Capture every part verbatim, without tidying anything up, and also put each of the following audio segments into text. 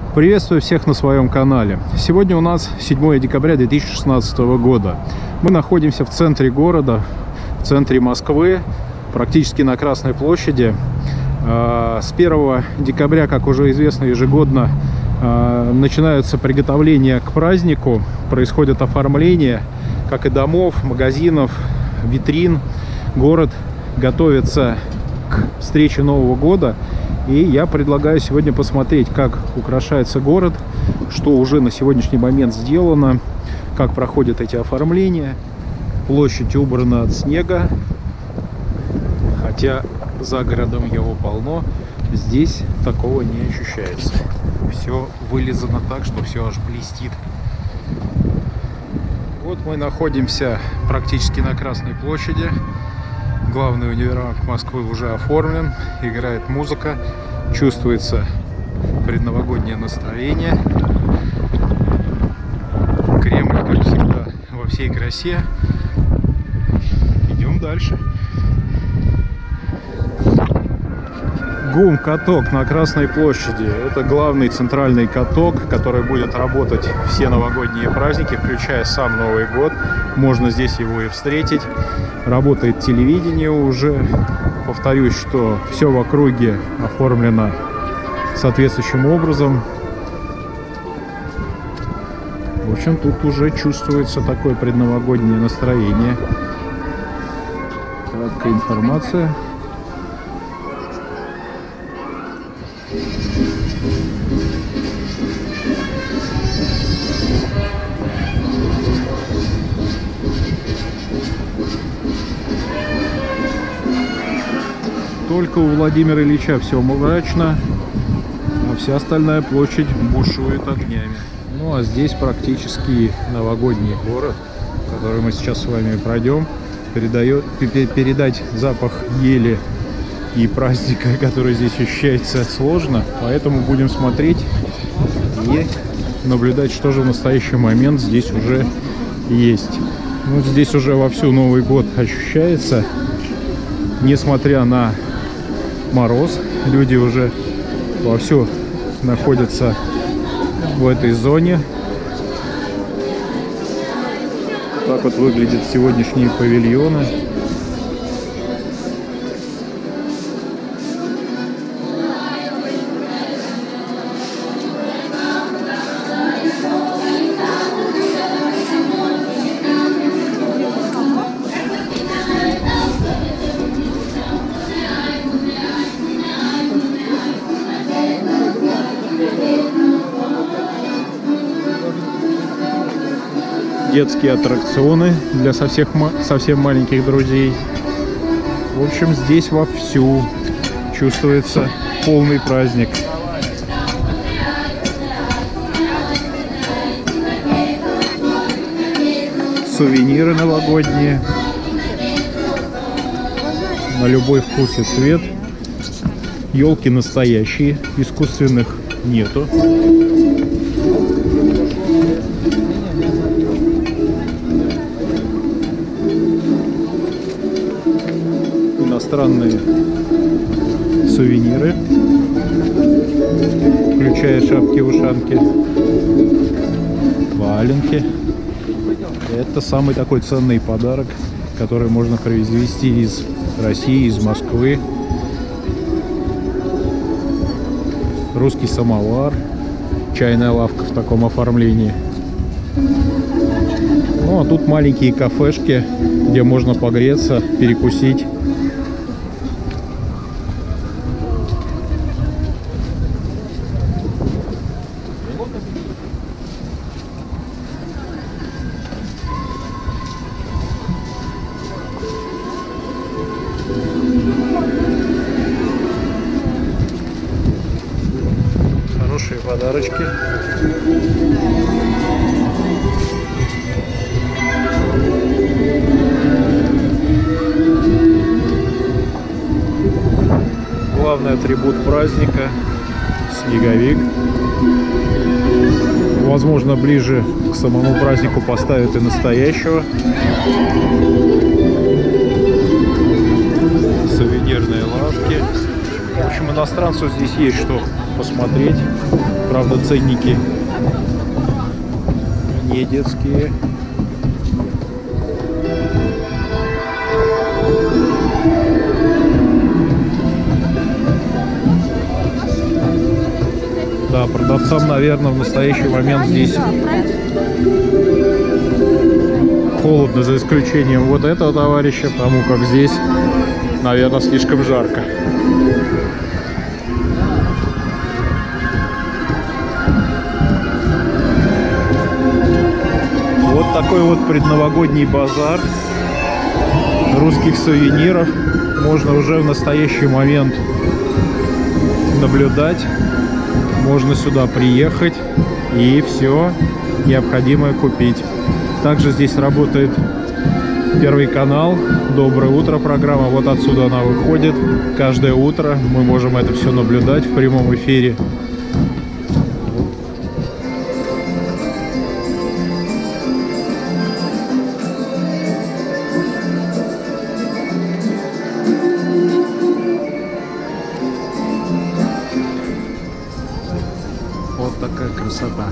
Приветствую всех на своем канале. Сегодня у нас седьмое декабря две тысячи шестнадцатого года. Мы находимся в центре города, в центре Москвы, практически на Красной площади. С первого декабря, как уже известно, ежегодно начинаются приготовления к празднику, происходит оформление, как и домов, магазинов, витрин. Город готовится к встрече Нового года. И я предлагаю сегодня посмотреть, как украшается город, что уже на сегодняшний момент сделано, как проходят эти оформления. Площадь убрана от снега, хотя за городом его полно. Здесь такого не ощущается. Все вылизано так, что все аж блестит. Вот мы находимся практически на Красной площади. Главный универмаг Москвы уже оформлен, играет музыка, чувствуется предновогоднее настроение. Кремль, как всегда, во всей красе. Идем дальше. ГУМ-каток на Красной площади. Это главный центральный каток, который будет работать все новогодние праздники, включая сам Новый год. Можно здесь его и встретить. Работает телевидение уже. Повторюсь, что все в округе оформлено соответствующим образом. В общем, тут уже чувствуется такое предновогоднее настроение. Краткая информация. Только у Владимира Ильича все мрачно, а вся остальная площадь бушует огнями. Ну а здесь практически новогодний город, который мы сейчас с вами пройдем. Передает, передать запах ели и праздника, который здесь ощущается, сложно. Поэтому будем смотреть и наблюдать, что же в настоящий момент здесь уже есть. Ну, здесь уже вовсю Новый год ощущается, несмотря на мороз. Люди уже вовсю находятся в этой зоне. Так вот выглядят сегодняшние павильоны. Детские аттракционы для совсем, совсем маленьких друзей. В общем, здесь вовсю чувствуется полный праздник. Сувениры новогодние на любой вкус и цвет. Елки настоящие, искусственных нету. Иностранные сувениры, включая шапки-ушанки, валенки. Это самый такой ценный подарок, который можно привезти из России, из Москвы. Русский самовар, чайная лавка в таком оформлении. Ну а тут маленькие кафешки, где можно погреться, перекусить. Хорошие подарочки. Главный атрибут праздника — снеговик. Возможно, ближе к самому празднику поставят и настоящего. Сувенирные лавки. В общем, иностранцу здесь есть что посмотреть. Правда, ценники не детские. Да, продавцам, наверное, в настоящий момент здесь холодно, за исключением вот этого товарища, потому как здесь, наверное, слишком жарко. Вот такой вот предновогодний базар русских сувениров можно уже в настоящий момент наблюдать. Можно сюда приехать и все необходимое купить. Также здесь работает Первый канал. Доброе утро программа. Вот отсюда она выходит. Каждое утро мы можем это все наблюдать в прямом эфире. Вот такая красота.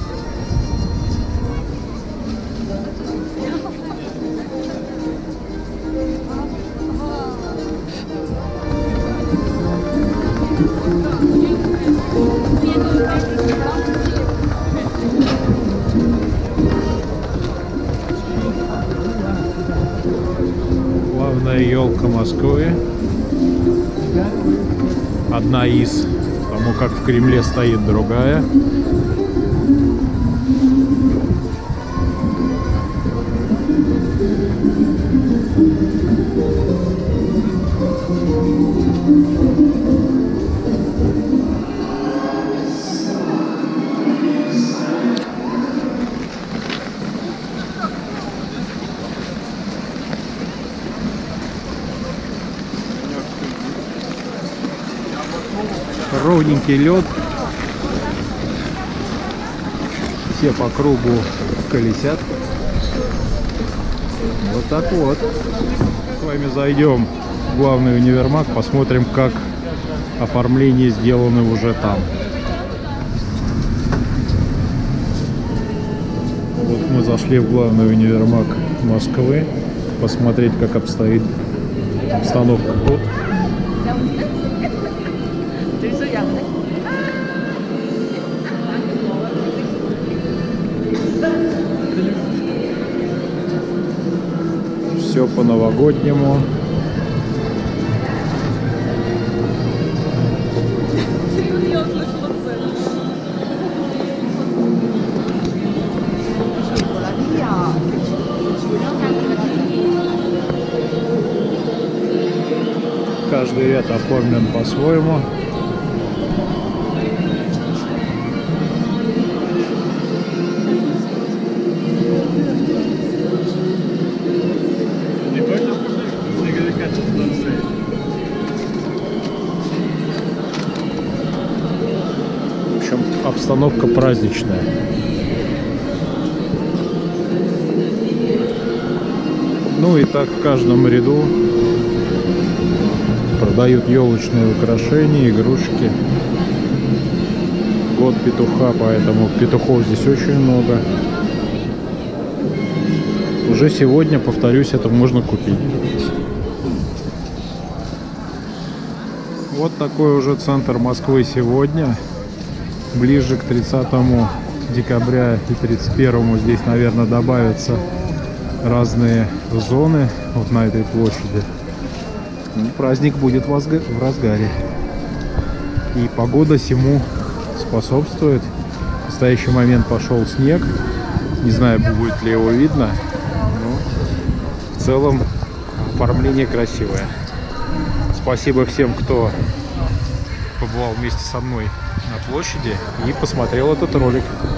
Главная елка Москвы. Одна из, потому как в Кремле стоит другая. Ровненький лед, все по кругу колесят. Вот так вот. С вами зайдем в главный универмаг, посмотрим, как оформление сделано уже там. Вот мы зашли в главный универмаг Москвы, посмотреть, как обстоит обстановка тут. Все по-новогоднему. Каждый ряд оформлен по-своему. В общем, обстановка праздничная. Ну и так в каждом ряду продают елочные украшения, игрушки. Год петуха, поэтому петухов здесь очень много. Уже сегодня, повторюсь, это можно купить. Вот такой уже центр Москвы сегодня. Ближе к тридцатому декабря и тридцать первому здесь, наверное, добавятся разные зоны вот на этой площади. Ну, праздник будет в разгаре. И погода всему способствует. В настоящий момент пошел снег. Не знаю, будет ли его видно. Но в целом оформление красивое. Спасибо всем, кто побывал вместе со мной на площади и посмотрел этот ролик.